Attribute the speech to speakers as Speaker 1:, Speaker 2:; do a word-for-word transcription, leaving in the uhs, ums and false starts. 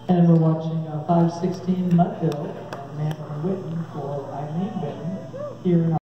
Speaker 1: And we're watching uh, five sixteen Mud Hill and Mandarin Whitten for Eileen Whitten here in